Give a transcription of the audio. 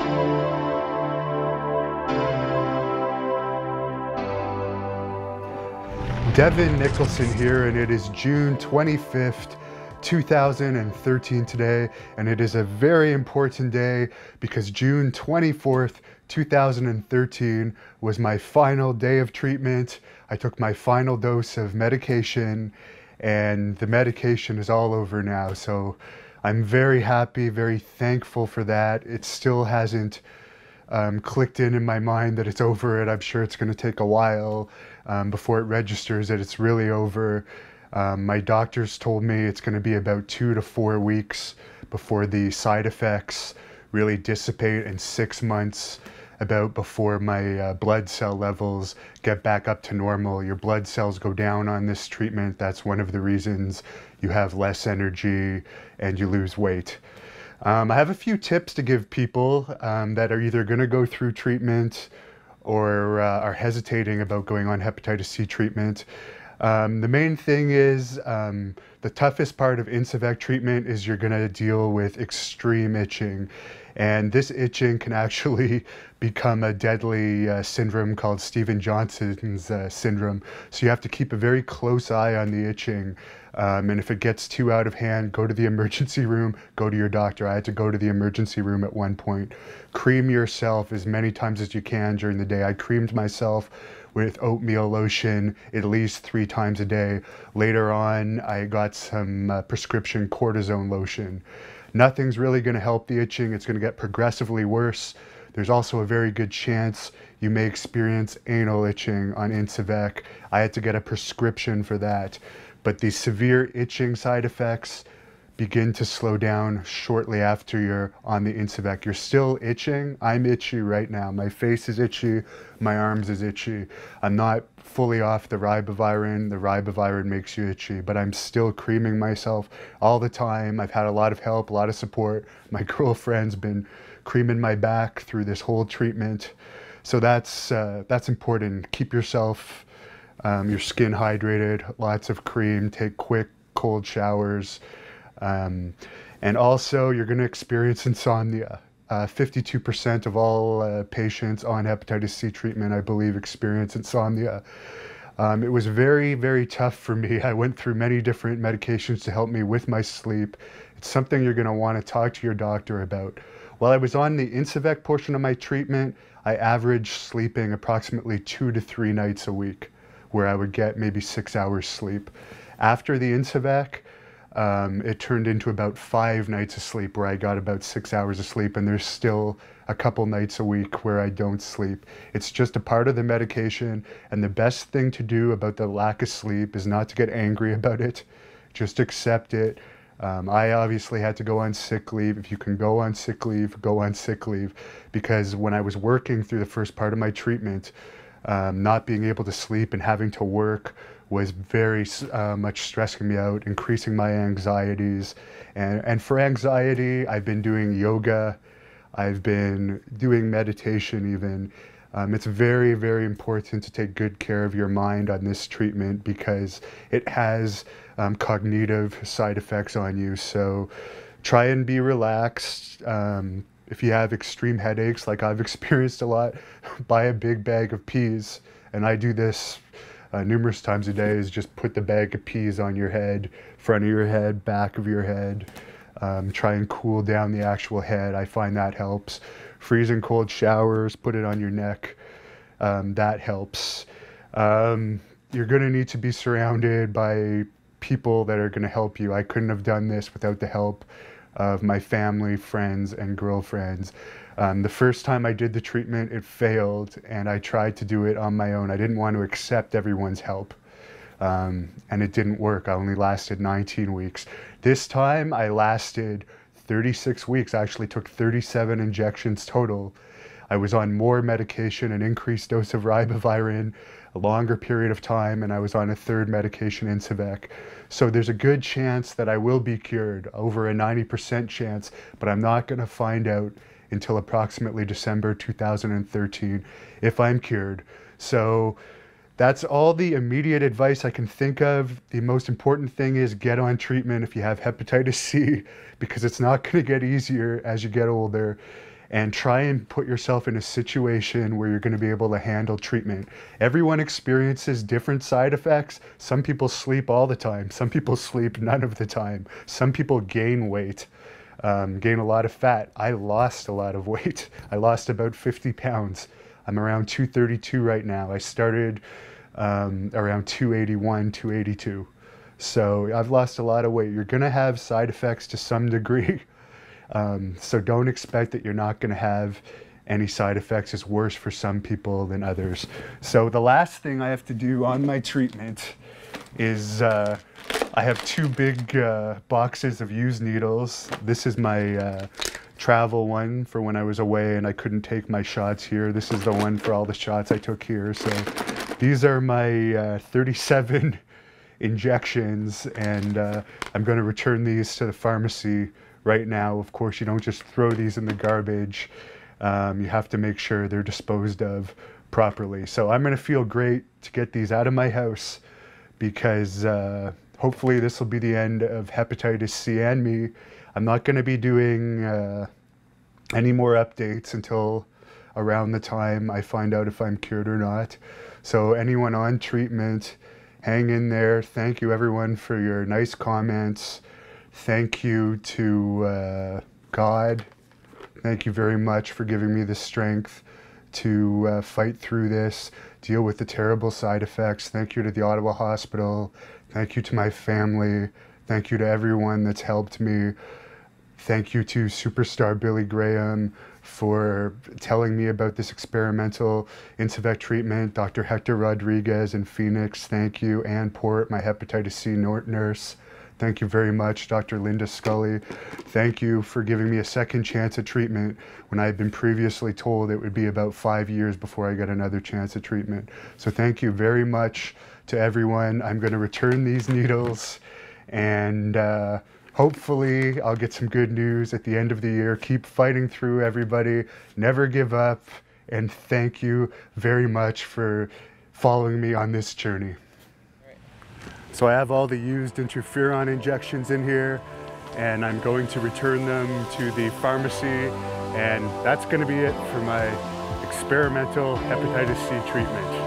Devon Nicholson here, and it is June 25th, 2013 today, and it is a very important day because June 24th, 2013 was my final day of treatment. I took my final dose of medication, and the medication is all over now, so I'm very happy, very thankful for that. It still hasn't clicked in my mind that it's over. I'm sure it's going to take a while before it registers that it's really over. My doctors told me it's going to be about 2 to 4 weeks before the side effects really dissipate, and 6 months about before my blood cell levels get back up to normal. Your blood cells go down on this treatment. That's one of the reasons you have less energy and you lose weight. I have a few tips to give people that are either going to go through treatment or are hesitating about going on hepatitis C treatment. The main thing is the toughest part of Incivek treatment is you're going to deal with extreme itching. And this itching can actually become a deadly syndrome called Stevens-Johnson's syndrome. So you have to keep a very close eye on the itching. And if it gets too out of hand, go to the emergency room, go to your doctor. I had to go to the emergency room at one point. Cream yourself as many times as you can during the day. I creamed myself with oatmeal lotion at least 3 times a day. Later on, I got some prescription cortisone lotion. Nothing's really going to help the itching. It's going to get progressively worse. There's also a very good chance you may experience anal itching on Incivek. I had to get a prescription for that. But the severe itching side effects begin to slow down shortly after you're on the Incivek. You're still itching. I'm itchy right now. My face is itchy. My arms is itchy. I'm not fully off the Ribavirin. The Ribavirin makes you itchy, but I'm still creaming myself all the time. I've had a lot of help, a lot of support. My girlfriend's been creaming my back through this whole treatment. So that's important. Keep yourself, your skin hydrated, lots of cream, take quick cold showers. And also you're going to experience insomnia. 52% of all patients on hepatitis C treatment, I believe, experience insomnia. It was very, very tough for me. I went through many different medications to help me with my sleep. It's something you're going to want to talk to your doctor about. While I was on the Incivek portion of my treatment, I averaged sleeping approximately 2 to 3 nights a week, where I would get maybe 6 hours sleep. After the Incivek, it turned into about 5 nights of sleep where I got about 6 hours of sleep, and there's still a couple nights a week where I don't sleep. It's just a part of the medication, and the best thing to do about the lack of sleep is not to get angry about it. Just accept it. I obviously had to go on sick leave. If you can go on sick leave, go on sick leave, because when I was working through the first part of my treatment, not being able to sleep and having to work was very much stressing me out, increasing my anxieties. And for anxiety, I've been doing yoga. I've been doing meditation even. It's very, very important to take good care of your mind on this treatment because it has cognitive side effects on you. So try and be relaxed. If you have extreme headaches, like I've experienced a lot, buy a big bag of peas. And I do this numerous times a day, is just put the bag of peas on your head, front of your head, back of your head. Try and cool down the actual head. I find that helps. Freezing cold showers, put it on your neck. That helps. You're going to need to be surrounded by people that are going to help you. I couldn't have done this without the help of my family, friends, and girlfriends. The first time I did the treatment, it failed, and I tried to do it on my own. I didn't want to accept everyone's help, and it didn't work. I only lasted 19 weeks. This time, I lasted 36 weeks. I actually took 37 injections total. I was on more medication, an increased dose of Ribavirin, a longer period of time, and I was on a 3rd medication, Incivek. So there's a good chance that I will be cured, over a 90% chance, but I'm not going to find out until approximately December 2013 if I'm cured. So that's all the immediate advice I can think of. The most important thing is get on treatment if you have hepatitis C, because it's not going to get easier as you get older. and try and put yourself in a situation where you're going to be able to handle treatment. Everyone experiences different side effects. Some people sleep all the time. Some people sleep none of the time. Some people gain weight, gain a lot of fat. I lost a lot of weight. I lost about 50 pounds. I'm around 232 right now. I started around 281, 282. So I've lost a lot of weight. You're going to have side effects to some degree. So don't expect that you're not going to have any side effects. It's worse for some people than others. So the last thing I have to do on my treatment is I have 2 big boxes of used needles. This is my travel one for when I was away and I couldn't take my shots here. This is the one for all the shots I took here. So these are my 37 injections, and I'm going to return these to the pharmacy right now. Of course, you don't just throw these in the garbage. You have to make sure they're disposed of properly. So I'm going to feel great to get these out of my house, because hopefully this will be the end of hepatitis C and me. I'm not going to be doing any more updates until around the time I find out if I'm cured or not. So anyone on treatment, hang in there. Thank you everyone for your nice comments. Thank you to God. Thank you very much for giving me the strength to fight through this, deal with the terrible side effects. Thank you to the Ottawa Hospital. Thank you to my family. Thank you to everyone that's helped me. Thank you to superstar Billy Graham for telling me about this experimental Incivek treatment. Dr. Hector Rodriguez in Phoenix, thank you. Ann Port, my hepatitis C nurse. Thank you very much. Dr. Linda Scully, thank you for giving me a second chance at treatment when I had been previously told it would be about 5 years before I got another chance at treatment. So thank you very much to everyone. I'm going to return these needles, and hopefully I'll get some good news at the end of the year. Keep fighting through, everybody. Never give up. And thank you very much for following me on this journey. So I have all the used interferon injections in here, and I'm going to return them to the pharmacy, and that's going to be it for my experimental hepatitis C treatment.